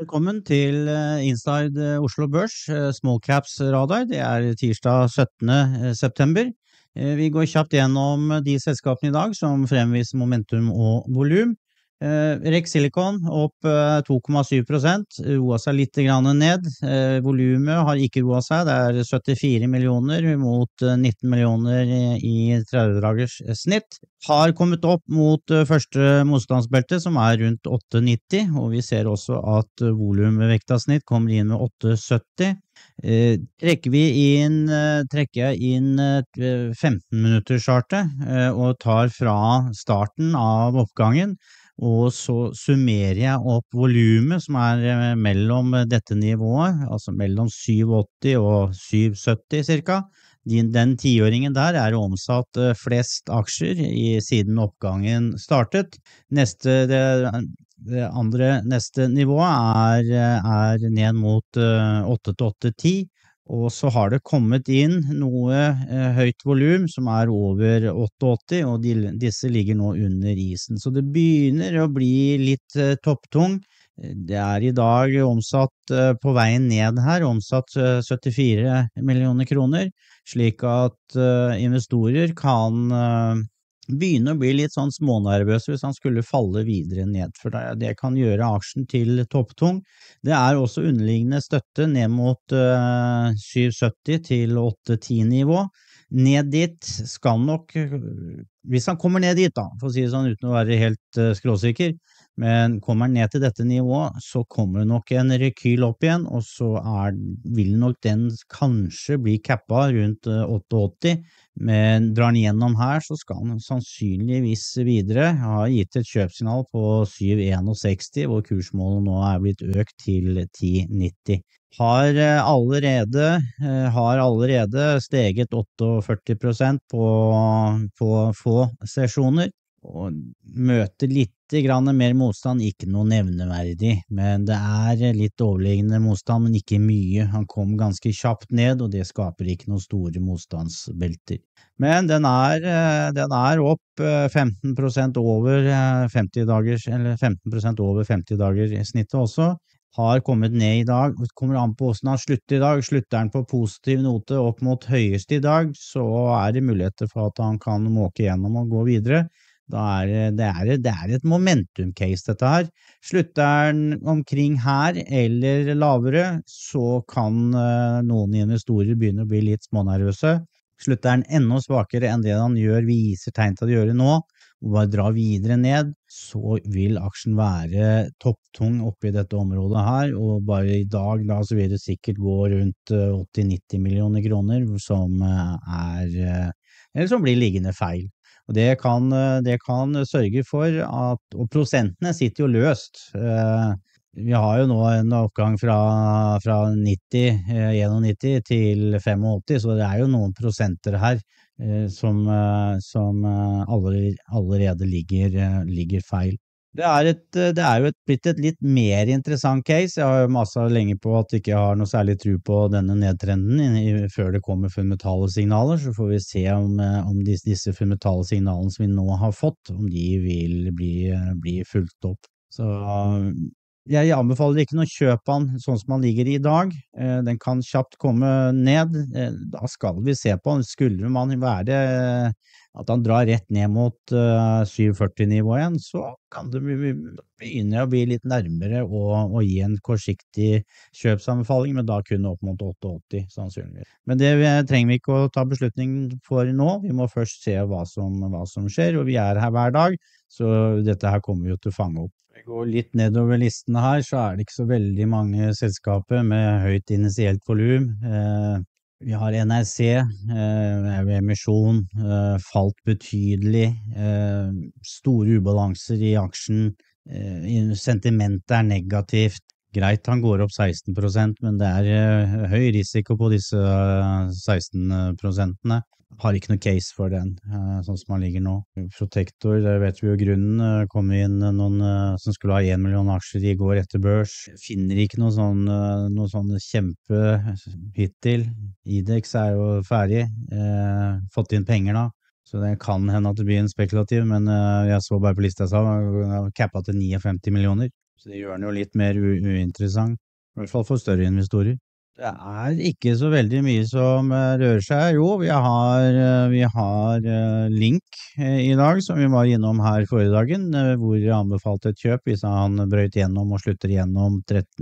Velkommen til Inside Oslo Børs, Small Caps Radar. Det tirsdag 17. september. Vi går kjapt gjennom de selskapene i dag som fremviser momentum og volum. Rex Silicon opp 2,7%, roet seg litt grann ned. Volumet har ikke roet seg, det 74 millioner mot 19 millioner i 30-dagers snitt. Har kommet opp mot første motstandsbelte som rundt 8,90, og vi ser også at volumvekta snitt kommer inn med 8,70. Trekker jeg inn 15 minutter chartet og tar fra starten av oppgangen, og så summerer jeg opp volumet som mellom dette nivået, altså mellom 7,80 og 7,70 cirka. Den 10-åringen der omsatt flest aksjer siden oppgangen startet. Neste nivå ned mot 8-8,10, og så har det kommet inn noe høyt volum som over 8,80, og disse ligger nå under isen. Så det begynner å bli litt topptung. Det i dag omsatt på veien ned her, omsatt 74 millioner kroner, slik at investorer kan begynne å bli litt sånn smånervøse hvis han skulle falle videre ned, for det kan gjøre aksjen til topptung. Det også underliggende støtte ned mot 7,70 til 8,10 nivå. Ned dit skal nok, hvis han kommer ned dit da, for å si det sånn uten å være helt skråsikker, men kommer han ned til dette nivået, så kommer nok en rekyl opp igjen, og så vil nok den kanskje bli kappa rundt 8,80, men drar han gjennom her, så skal han sannsynligvis videre. Jeg har gitt et kjøpsignal på 7,61, hvor kursmålet nå blitt økt til 10,90. Har allerede steget 48% på få sesjoner, og møter litt mer motstand, ikke noe nevneverdig, men det litt overliggende motstand, men ikke mye. Han kom ganske kjapt ned, og det skaper ikke noen store motstandsbelter. Men den opp 15% over 50 dagers, eller 15% over 50 dager i snittet også. Har kommet ned i dag, kommer an på hvordan han slutter i dag. Slutter han på positiv note opp mot høyeste i dag, så det muligheter for at han kan måke gjennom og gå videre. Da det et momentum-case dette her. Slutter den omkring her eller lavere, så kan noen investorer begynne å bli litt smånervøse. Slutter den enda svakere enn det han viser tegn til å gjøre nå, og bare dra videre ned, så vil aksjen være topptung oppe i dette området her, og bare i dag da, så vil det sikkert gå rundt 80-90 millioner kroner, som eller som blir liggende feil. Og det kan sørge for at, og prosentene sitter jo løst. Vi har jo nå en oppgang fra 91 til 85, så det jo noen prosenter her som allerede ligger feil. Det jo blitt et litt mer interessant case. Jeg har jo masset lenge på at jeg ikke har noe særlig tro på denne nedtrenden før det kommer fundamentale signaler, så får vi se om disse fundamentale signalene som vi nå har fått, om de vil bli fulgt opp. Så jeg anbefaler ikke noe kjøp han sånn som han ligger i dag. Den kan kjapt komme ned. Da skal vi se på, skulle man være at han drar rett ned mot 7,40-nivå igjen, så kan det begynne å bli litt nærmere og gi en kortsiktig kjøpsanbefaling, men da kunne opp mot 8,80 sannsynligvis. Men det trenger vi ikke å ta beslutning for nå. Vi må først se hva som skjer, og vi her hver dag, så dette her kommer vi jo til å fange opp. Vi går litt nedover listene her, så det ikke så veldig mange selskaper med høyt initielt volum. Vi har NRC, emisjon, falt betydelig, store ubalanser i aksjen, sentimentet negativt. Greit, han går opp 16%, men det høy risiko på disse 16%. Har ikke noe case for den, sånn som han ligger nå. Protector, det vet vi jo grunnen, kom inn noen som skulle ha 1 million aksjer i går etter børs. Finner ikke noe sånn kjempe hittil. IDEX jo ferdig, fått inn penger da. Så det kan hende at det blir en spekulativ, men jeg så bare på lista jeg sa, kappa til 59 millioner. Så det gjør den jo litt mer uinteressant, i hvert fall for større investorer. Det ikke så veldig mye som rører seg. Jo, vi har Link i dag, som vi var innom her forrige dagen, hvor jeg anbefalte et kjøp hvis han brøyt gjennom og slutter gjennom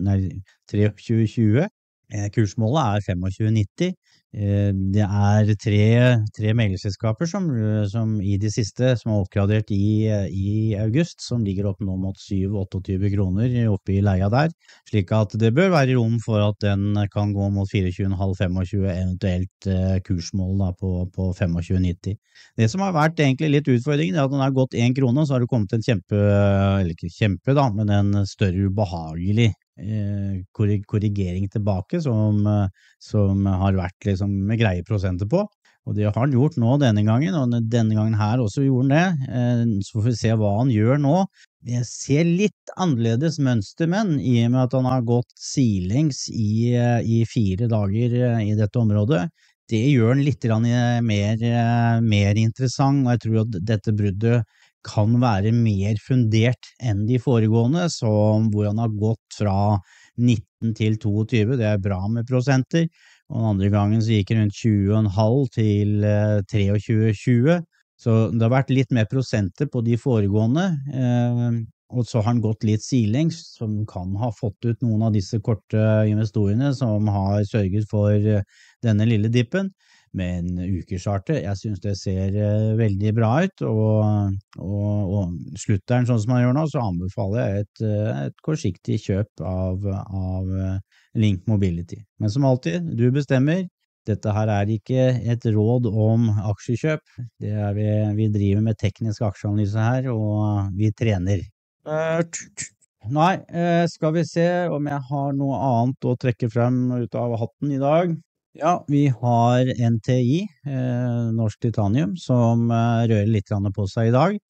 2320. Kursmålet 25,90. Det tre meglerselskaper som i de siste, som har oppgradert i august, som ligger opp nå mot 7-28 kroner oppe i leia der, slik at det bør være rom for at den kan gå mot 24,5-25, eventuelt kursmål da på 25,90. Det som har vært egentlig litt utfordringen at den har gått 1 krone, så har det kommet en eller ikke kjempe da, men en større ubehagelig korrigering tilbake som har vært liksom med greie prosenter på, og det har han gjort nå denne gangen, og denne gangen her også gjorde han det. Så får vi se hva han gjør nå. Jeg ser litt annerledes mønster, men i og med at han har gått sidelengs i 4 dager i dette området, det gjør han litt mer interessant, og jeg tror at dette bruddet kan være mer fundert enn de foregående, hvor han har gått fra 19 til 22, det bra med prosenter, og den andre gangen så gikk han rundt 20,5 til 23,20, så det har vært litt mer prosenter på de foregående, og så har han gått litt sidelengs, som kan ha fått ut noen av disse korte investorene som har sørget for denne lille dippen. Men ukesartet, jeg synes det ser veldig bra ut, og slutter den sånn som man gjør nå, så anbefaler jeg et kortsiktig kjøp av Link Mobility. Men som alltid, du bestemmer. Dette her ikke et råd om aksjekjøp. Vi driver med teknisk aksjeanalyse her, og vi trener. Nei, skal vi se om jeg har noe annet å trekke frem ut av hatten i dag. Ja, vi har NTI, Norsk Titanium, som rører litt på seg i dag.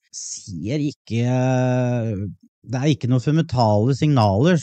Det ikke noen fundamentale signaler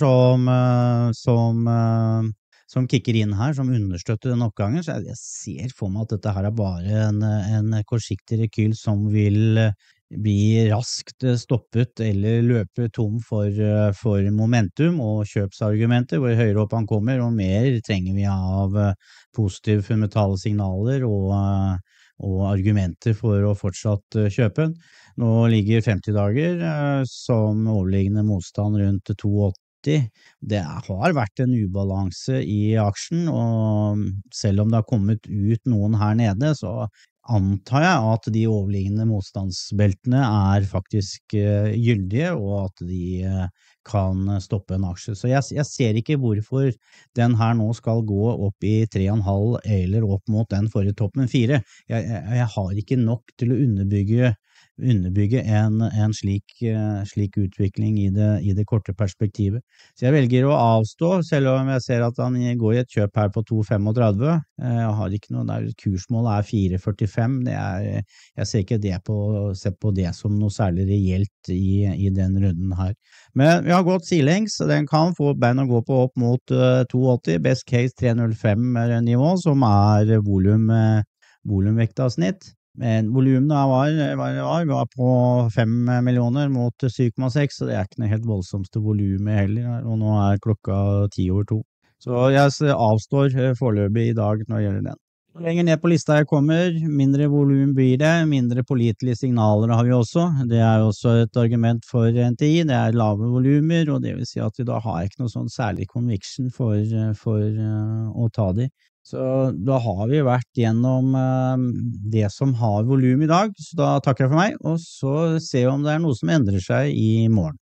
som kicker inn her, som understøtter den oppgangen, så jeg ser for meg at dette her bare en kortsiktig rekyl som vil bli raskt stoppet eller løpe tom for momentum og kjøpsargumenter, hvor høyere opp han kommer, og mer trenger vi av positive fundamentale signaler og argumenter for å fortsatt kjøpe. Nå ligger 50 dager som overliggende motstand rundt 2,80. Det har vært en ubalanse i aksjen, og selv om det har kommet ut noen her nede, så antar jeg at de overliggende motstandsbeltene faktisk gyldige, og at de kan stoppe en aksje. Så jeg ser ikke hvorfor den her nå skal gå opp i 3,5 eller opp mot den forrige toppen 4. Jeg har ikke nok til å underbygge en slik utvikling i det korte perspektivet. Så jeg velger å avstå, selv om jeg ser at han går i et kjøp her på 2,35. Jeg har ikke noe der, kursmålet 4,45. Jeg ser ikke se på det som noe særlig reelt i den runden her. Men vi har gått sidelengs, så den kan få bein å gå på opp mot 2,80, best case 3,05 nivå, som volumvekta snitt. Men volumene var på 5 millioner mot 7,6, så det ikke noe helt voldsomste volumet heller, og nå klokka 10:02. Så jeg avstår foreløpig i dag når det gjelder den. Lenger ned på lista jeg kommer, mindre volum blir det, mindre pålitelige signaler har vi også. Det jo også et argument for NTI, det lave volumer, og det vil si at vi da har ikke noe sånn særlig conviction for å ta de. Så da har vi vært gjennom det som har volum i dag, så da takker jeg for meg, og så ser vi om det noe som endrer seg i morgen.